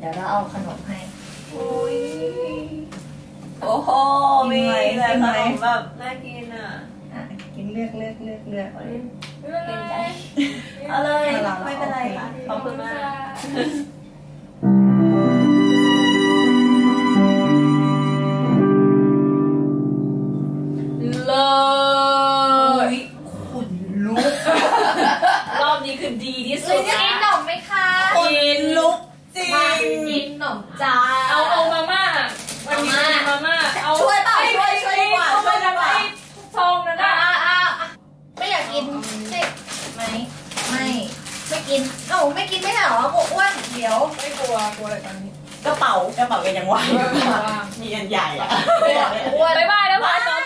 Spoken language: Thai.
ดี๋ยวเราเอาขนมให้โอ้โหมีแต่ขนมแบบน่ากินอ่ะกินเลือกกินใจเอาเลยไม่เป็นไรขอบคุณมากเลยขนลุกรอบนี้คือดีที่สุดกินขนมไหมคะกินลุกจริงกินขนมจ้าเอามาม่าวันนี้มาม่าเอาช่วยเปล่าช่วยดีกว่าช่วยกันไปซองนั่นน่ะไม่อยากกินไม่กินไม่กินไม่ได้หรอกลัวอ้วนเดี๋ยวไม่กลัวอะไรตอนนี้กระเป๋ากันยังไหวมีอันใหญ่อะบ๊ายบายแล้วพายตอน